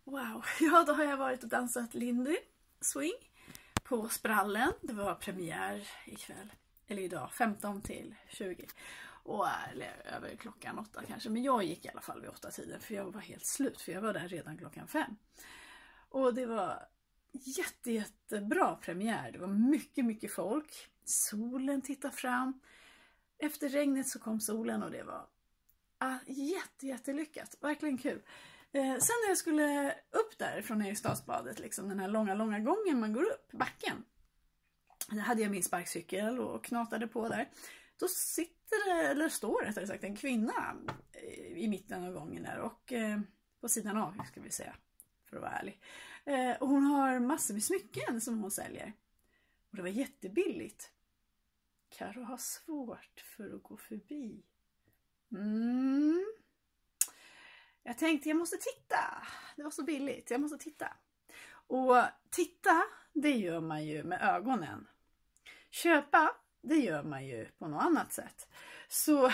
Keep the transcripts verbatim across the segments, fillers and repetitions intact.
Wow, ja då har jag varit och dansat Lindy Swing på Sprallen. Det var premiär ikväll, eller idag, femton till tjugo. Och eller, över klockan åtta kanske, men jag gick i alla fall vid åtta tiden för jag var helt slut, för jag var där redan klockan fem. Och det var jätte, jättebra premiär, det var mycket, mycket folk. Solen tittade fram. Efter regnet så kom solen och det var ah, jätte, jättelyckat, verkligen kul. Eh, sen när jag skulle upp där från Eriksdalsbadet, liksom den här långa, långa gången man går upp backen. Där hade jag min sparkcykel och knatade på där. Då sitter det, eller står rättare sagt, en kvinna i mitten av gången där och eh, på sidan av, ska vi säga, för att vara ärlig. Eh, och hon har massor med smycken som hon säljer. Och det var jättebilligt. Karo har svårt för att gå förbi. Mm. Jag tänkte jag måste titta. Det var så billigt, jag måste titta. Och titta, det gör man ju med ögonen. Köpa, det gör man ju på något annat sätt. Så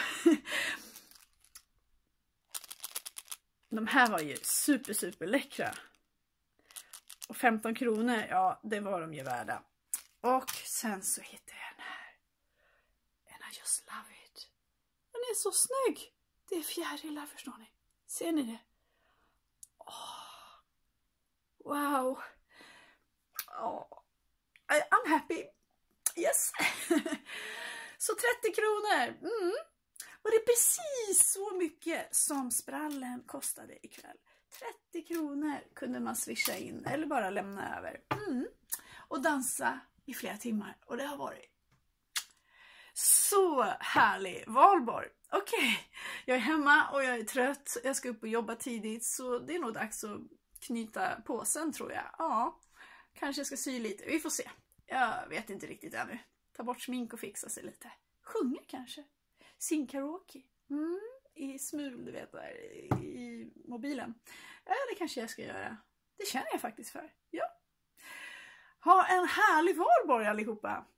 de här var ju super super läckra. Och femton kronor, ja det var de ju värda. Och sen så hittade jag den här. And I just love it. Den är så snygg. Det är fjärilar, förstår ni. Ser ni det? Oh. Wow. Oh. I'm happy. Yes. Så trettio kronor. Mm. Och det är precis så mycket som Sprallen kostade ikväll. trettio kronor kunde man swisha in eller bara lämna över. Mm. Och dansa i flera timmar. Och det har varit så härlig valborg. Okej, okay. Jag är hemma och jag är trött. Jag ska upp och jobba tidigt, så det är nog dags att knyta påsen, tror jag. Ja, kanske jag ska sy lite. Vi får se. Jag vet inte riktigt ännu. Ta bort smink och fixa sig lite. Sjunga kanske. Sing karaoke. Mm, i smul, du vet, där i mobilen. Ja, det kanske jag ska göra. Det känner jag faktiskt för. Ja. Ha en härlig valborg allihopa.